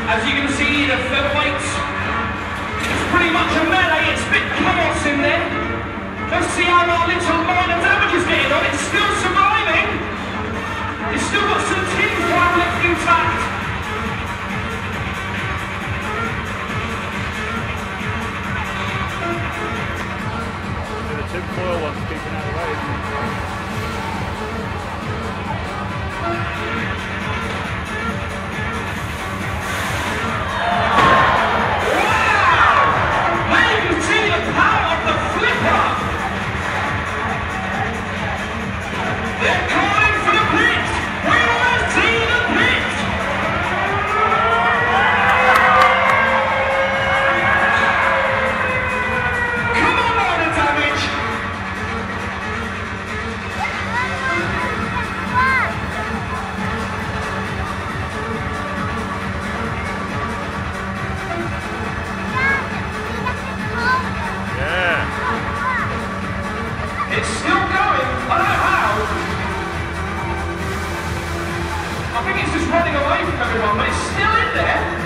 As you can see, the featherweights, it's pretty much a melee. It's a bit chaos in there. Let's see how our little minor damage is getting on. It's still surviving. It's still got some tin foil left intact. The tin foil one's keeping out of the way, isn't it? It's still going. I don't know how. I think it's just running away from everyone, but it's still in there.